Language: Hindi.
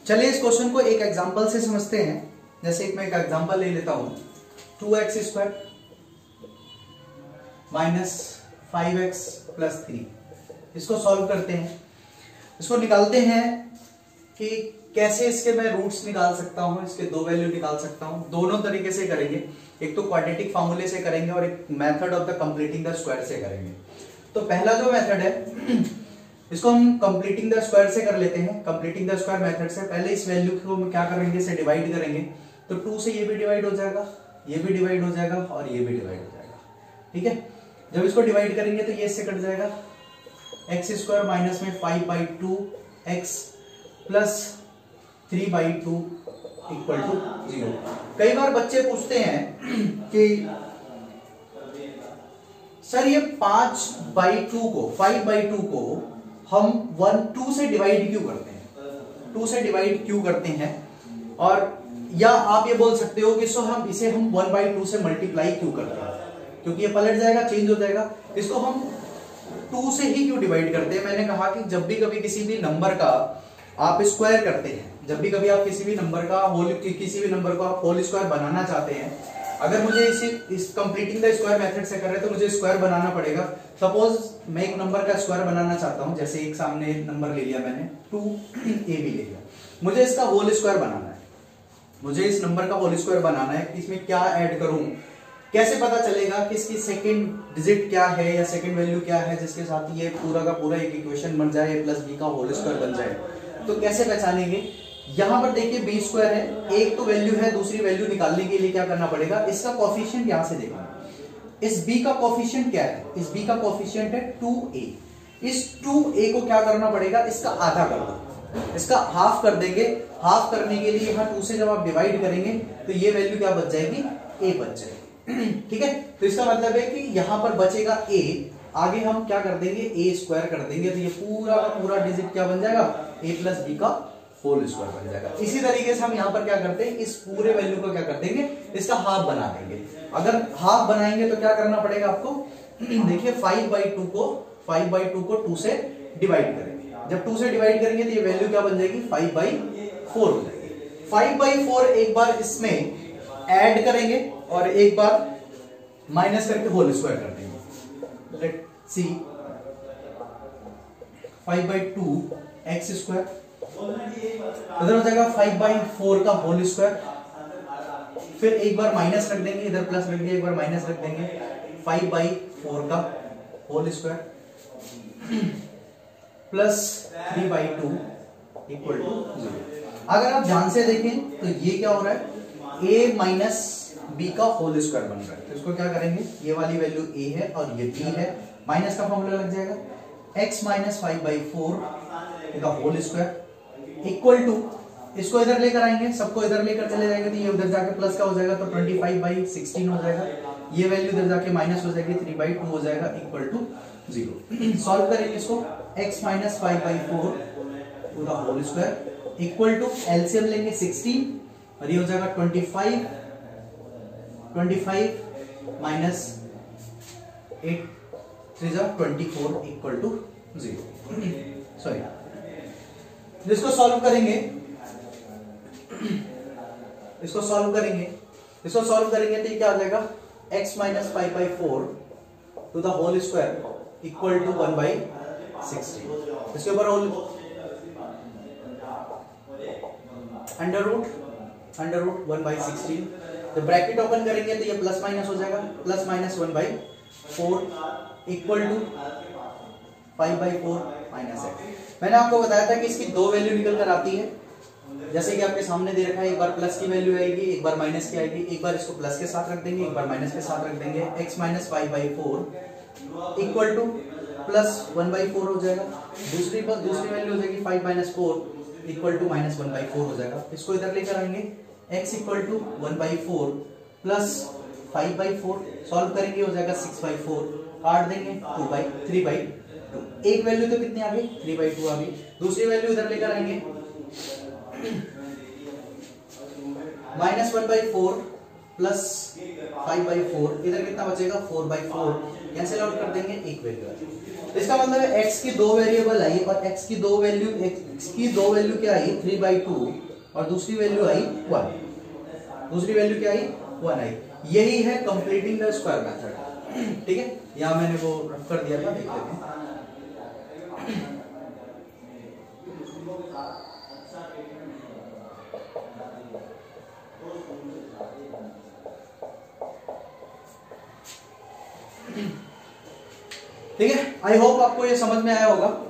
चलिए इस क्वेश्चन को एक एग्जांपल से समझते हैं। जैसे मैं एक एग्जांपल ले लेता हूं, 2x² माइनस 5x प्लस 3। इसको सॉल्व करते हैं, इसको निकालते हैं कि कैसे इसके मैं रूट्स निकाल सकता हूं, इसके दो वैल्यू निकाल सकता हूं। दोनों तरीके से करेंगे, एक तो क्वाड्रेटिक फार्मूले से करेंगे और एक method of the completing the square से करेंगे। तो पहला जो मेथड है इसको हम कंप्लीटिंग द स्क्वायर से कर लेते हैं। कंप्लीटिंग द स्क्वायर मेथड से पहले इस वैल्यू को हम क्या करेंगे, इसे डिवाइड करेंगे। तो 2 से ये भी डिवाइड हो जाएगा, ये भी डिवाइड हो जाएगा और ये भी डिवाइड हो जाएगा। ठीक है, जब इसको डिवाइड करेंगे तो ये इससे कट जाएगा। x² माइनस में 5/2 x प्लस 3/2 इक्वल टू 0। कई बार बच्चे पूछते हैं कि सर ये 5/2 को हम 2 से डिवाइड क्यों करते हैं, 2 से डिवाइड क्यों करते हैं। और या आप ये बोल सकते हो कि सो हम इसे 1/2 से मल्टीप्लाई क्यों करते हैं, क्योंकि ये पलट जाएगा, चेंज हो जाएगा। इसको हम 2 से ही क्यों डिवाइड करते हैं। मैंने कहा कि जब भी कभी किसी भी नंबर का आप स्क्वायर करते हैं, जब भी कभी आप किसी भी नंबर को आप होल स्क्वायर बनाना चाहते हैं, अगर मुझे इस कंप्लीटिंग द स्क्वायर मेथड से कर रहे तो मुझे स्क्वायर बनाना पड़ेगा। सपोज मैं एक नंबर का स्क्वायर बनाना चाहता हूं, जैसे एक सामने नंबर ले लिया मैंने 2ab ले लिया, मुझे इसका होल स्क्वायर बनाना है, मुझे इस नंबर का होल स्क्वायर बनाना है। इसमें क्या ऐड करूं, कैसे पता चलेगा कि इसकी सेकंड डिजिट क्या है या सेकंड वैल्यू क्या है जिसके साथ ये पूरा का पूरा एक इक्वेशन बन जाए, a प्लस बी का होल स्क्वायर बन जाए। तो कैसे पहचानेंगे, यहां पर देखिए b² है, एक तो वैल्यू है, दूसरी वैल्यू निकालने के लिए क्या करना पड़ेगा, इसका कोफिशिएंट यहां से देखेंगे। इस b का कोफिशिएंट क्या है, इस b का कोफिशिएंट है 2a। इस 2a को क्या करना पड़ेगा, इसका आधा कर दो, इसका हाफ कर देंगे। हाफ करने के लिए यहाँ 2 से जब आप डिवाइड करेंगे तो ये वैल्यू क्या बच जाएगी, a बच जाएगी। ठीक है, तो इसका मतलब है कि यहां पर बचेगा a, आगे हम क्या कर देंगे, a² कर देंगे, तो ये पूरा का पूरा डिजिट क्या बन जाएगा, a प्लस बी का होल स्क्वायर बन जाएगा। इसी तरीके से हम यहाँ पर क्या करते हैं, इस पूरे वैल्यू को क्या कर देंगे, इसका हाफ बना देंगे। अगर हाफ बनाएंगे तो क्या करना पड़ेगा आपको, देखिए 5/2 को 2 से डिवाइड करेंगे। जब 2 से डिवाइड करेंगे तो ये वैल्यू क्या बन जाएगी, 5/4 हो जाएगी। 5/4 एक बार इसमें ऐड करेंगे और एक बार माइनस करके होल स्क्वायर कर देंगे। लेट्स सी 5/2 x², इधर हो जाएगा 5/4 का होल स्क्वायर, फिर एक बार माइनस रख देंगे, इधर प्लस रख दिया, एक बार माइनस रख देंगे, 5/4 का whole square plus 3/2 equal to 0। अगर आप ध्यान से देखें तो ये क्या हो रहा है, a माइनस बी का होल स्क्वायर बन रहा है। तो इसको क्या करेंगे, ये वाली वैल्यू a है और ये b है, माइनस का फॉर्मूला लग जाएगा x माइनस 5/4 का होल स्क्वायर इक्वल टू, इसको इधर लेकर आएंगे, सबको इधर लेकर चले जाएंगे तो ये उधर जाके प्लस का हो जाएगा, तो 25/16 हो जाएगा। ये वैल्यू इधर जाके माइनस हो जाएगी, 3/2 हो जाएगा इक्वल टू 0। सॉल्व करेंगे इसको, x माइनस 5/4 पूरा whole square equal to, LCM लेंगे 16 और ये हो जाएगा 25 माइनस 8 3 24 इक्वल टू 0। सॉरी, इसको सॉल्व करेंगे, इसको सॉल्व करेंगे तो ये क्या आ जाएगा, x minus 5/4 to the whole square equal to 1/16। इसके ऊपर होल अंडर रूट 1/16। जब ब्रैकेट ओपन करेंगे तो ये प्लस माइनस हो जाएगा, plus minus 1/4 equal to 5/4 minus 8। मैंने आपको बताया था कि इसकी दो वैल्यू निकल कर आती है, जैसे कि आपके सामने दे रखा है, एक बार प्लस की वैल्यू आएगी, एक बार माइनस की आएगी। एक बार इसको प्लस के साथ रख देंगे, एक बार माइनस के साथ रख देंगे। x minus 5/4 equal to plus 1/4 हो जाएगा। दूसरी वैल्यू हो जाएगी 5 माइनस 4 इक्वल टू माइनस 1/4 हो जाएगा। इसको इधर लेकर आएंगे, x equal to 1/4 plus 5/4 solve करेंगे, हो जाएगा 6/4, काट देंगे 3/2। एक वैल्यू तो कितनी आ गई, 3/2 आ गई। दूसरी वैल्यू इधर लेकर आएंगे, माइनस 1/4 प्लस 5/4, इधर कितना बचेगा 4/4, कैंसिल आउट कर देंगे, एक वैल्यू आई। इसका मतलब है x की दो वेरिएबल आई और x की दो वैल्यू क्या आई 3/2 और दूसरी वैल्यू आई 1, दूसरी वैल्यू क्या आई 1 आई। यही है कंप्लीटिंग द स्क्वायर मेथड। ठीक है, यहां मैंने वो रफ कर दिया था, देख लेते हैं। ठीक है, आई होप आपको ये समझ में आया होगा।